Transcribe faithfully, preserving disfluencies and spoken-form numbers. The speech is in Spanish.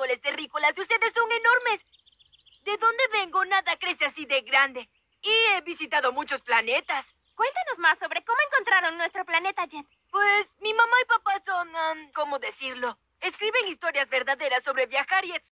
árboles terrícolas y ustedes son enormes. ¿De dónde vengo? Nada crece así de grande. Y he visitado muchos planetas. Cuéntanos más sobre cómo encontraron nuestro planeta, Jet. Pues mi mamá y papá son, um, ¿cómo decirlo? Escriben historias verdaderas sobre viajar y